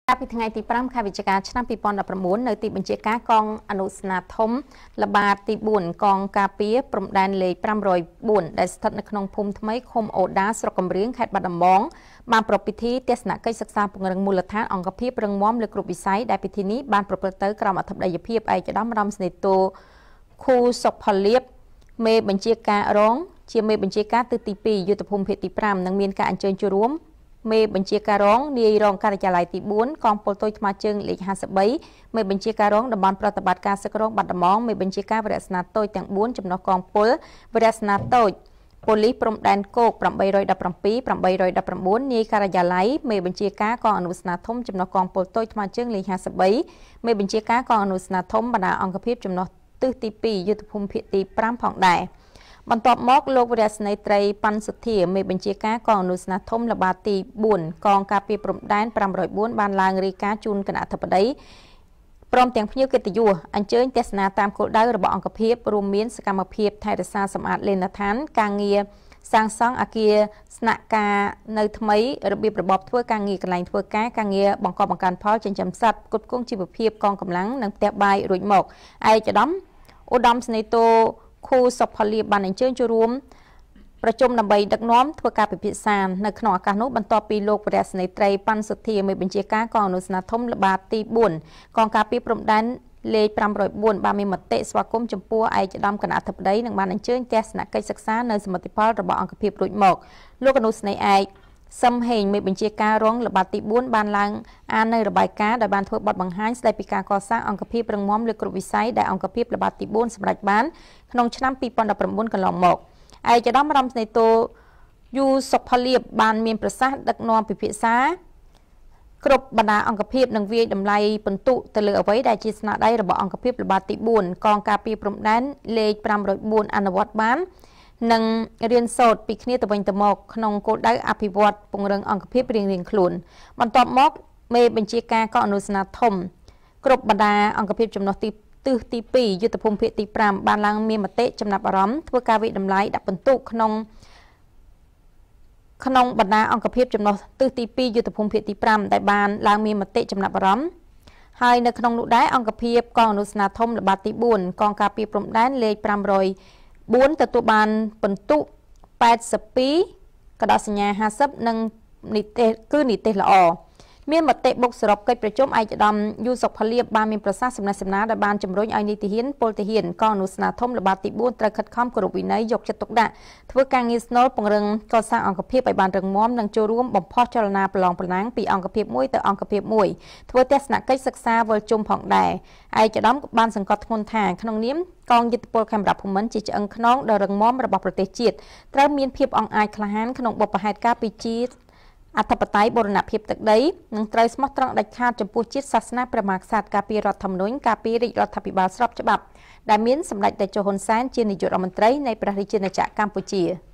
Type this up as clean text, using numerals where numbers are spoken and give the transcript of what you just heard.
ពីថ្ងៃទី5ខែវិច្ឆិកាឆ្នាំ2019នៅទីបញ្ជាការកងអនុស្នាធំល្បាតទី4កងការពារព្រំដែនលេខ504ដែលស្ថិតនៅក្នុងភូមិថ្មីឃុំអូដាស្រុកកំរៀងខេត្តបាត់ដំបងបានប្រពៃពិធីទស្សនកិច្ចសិក្សាពង្រឹងមូលដ្ឋានអង្គភាពរឹងមាំលើគ្រប់វិស័យដែលពិធីនេះបានប្រព្រឹត្តទៅក្រោមអធិបតីភាពឯកឧត្តមរំស្នេតូខូសុកផលៀបមេបញ្ជាការរងជាមេបញ្ជាការទិសទី2យុទ្ធភូមិភាគទី5និងមានការអញ្ជើញចូលរួមមេបញ្ជាការរងនាយរងការិយាល័យទី4កងពលទុយថ្មជើងលេខ53មេបញ្ជាការរងតំបន់ប្រតិបត្តិការសឹករងបាត់ដំបងមេបញ្ជាការវរៈស្នាតូចទាំង4ចំណុះកងពលវរៈស្នាតូចប៉ូលីសព្រំដែនគោក817 819នាយការិយាល័យមេបញ្ជាការកងអនុស្នាធំចំណុះកងពលទុយថ្មជើងលេខ53មេបញ្ជាការកងអនុស្នាធំបណ្ដាអង្គភាពចំណុះទិសទី2យុទ្ធភូមិភាគទី5ផងដែរបន្ទាប់មកលោកវរៈស្នេត្រីប៉ាន់សុធាមេបញ្ជាការកងអនុស្នាធំល្បាតទី4កងការពារព្រំដែន504បានឡើងរាយការណ៍ជូនគណៈអធិបតីព្រមទាំងភ្ញៀវកិត្តិយសអញ្ជើញទស្សនាតាមគោលដៅរបស់អង្គភាពរួមមានសកម្មភាពថែរក្សាសម្អាតលេនដ្ឋានការងារសាងសង់អគារស្នាក់ការនៅថ្មីរបៀបរបបធ្វើការងារកន្លែងធ្វើការងារបង្កប់បង្កើនផលចិញ្ចឹមសត្វផ្គត់ផ្គង់ជីវភាពកងកម្លាំងនិងផ្ទះបាយរួចមកឯកឧត្តមស្នេតូខូសុកផលៀបបានអញ្ជើញចូលរួមប្រជុំដើម្បីដឹកនាំធ្វើការពិភាក្សានៅក្នុងឱកាសនោះបន្ទាប់ពីលោកវរៈស្នេត្រីប៉ាន់សុធាមេបញ្ជាការកងអនុស្នាធំល្បាតទី4កងការពារព្រំដែនលេខ504បានមានមតិស្វាគមន៍ចំពោះឯកឧត្តមគណៈអធិបតីនិងបានអញ្ជើញទស្សនកិច្ចសិក្សានៅសមិទ្ធផលរបស់អង្គភាពរួចមកលោកអនុស្នេហ៍ឯកសឹមហេងមេបញ្ជាការរងល្បាតទី4បានឡើងអាននៅរបាយការណ៍ដោយបានធ្វើបទបង្ហាញស្ដីពីការកសាងអង្គភាពរឹងមាំលើគ្រប់វិស័យដែលអង្គភាពល្បាតទី4សម្រេចបានក្នុងឆ្នាំ2019កន្លងមកឯកឧត្តមរំស្នេតូយូសុកផលៀបបានមានប្រសាសន៍ដឹកនាំពិភាក្សាគ្រប់បណ្ដាអង្គភាពនឹងវាយតម្លៃពិន្ទុទៅលើអ្វីដែលជាស្នាដៃរបស់អង្គភាពល្បាតទី4កងការពារព្រំដែនលេខ504អនុវត្តបាននិងរៀនសូត្រពីគ្នាទៅវិញទៅមកក្នុងគោលដៅអភិវឌ្ឍពង្រឹងអង្គភាពរៀងៗខ្លួនបន្ទាប់មកមេបញ្ជាការកងអនុស្នាធំគ្រប់បណ្ដាអង្គភាពចំណុះទិសទី2យុទ្ធភូមិភាគទី5បានឡើងមានមតិចំណាប់អារម្មណ៍ធ្វើការវិយតម្លៃដាក់ពិន្ទុក្នុងបណ្ដាអង្គភាពចំណុះទិសទី2យុទ្ធភូមិភាគទី5ដែលបានឡើងមានមតិចំណាប់អារម្មណ៍ហើយនៅក្នុងនោះដែរអង្គភាពកងអនុស្នាធំល្បាតទី4កងការពារព្រំដែនលេខ504ទទួលបានពិន្ទុ82កដោសញ្ញា50និងនិទេសល្អមានមតិបុកសរុបកិច្ចប្រជុំឯកឧត្តមយូសុកផលៀបបានមានប្រសាសន៍សំណេះសំណាលដែលបានជំរុញឲ្យនីតិហ៊ានពលទាហានកងអនុស្នាធំល្បាតទី4ត្រូវខិតខំគោរពវិន័យយកចិត្តទុកដាក់ធ្វើការងារស្នូលពង្រឹងកសាងអង្គភាពឲ្យបានរឹងមាំនិងចូលរួមបំផុសចលនាប្រឡងប្រណាំងពីអង្គភាពមួយទៅអង្គភាពមួយធ្វើទស្សនកិច្ចសិក្សាវិលជុំផងដែរឯកឧត្តមបានសង្កត់ធ្ងន់ថាក្នុងនាមកងយុទ្ធពលខេមរៈភូមិន្ទជាឆ្អឹងខ្នងដ៏រឹងមាំរបស់ប្រទេសជាតិត្រូវមានភាពអង្អាចក្លាហានក្នុងបុព្វហេតុការពីជាតិអធិបតេយ្យបូរណភាពទឹកដីនិងត្រូវស្មោះត្រង់ដាច់ខាតចំពោះជាតិសាសនាព្រះមហាក្សត្រការពាររដ្ឋធម្មនុញ្ញការពាររាជរដ្ឋាភិបាលស្របច្បាប់ដែលមានសម្ដេចតេជោហ៊ុនសែនជានាយករដ្ឋមន្ត្រីនៃព្រះរាជាណាចក្រកម្ពុជា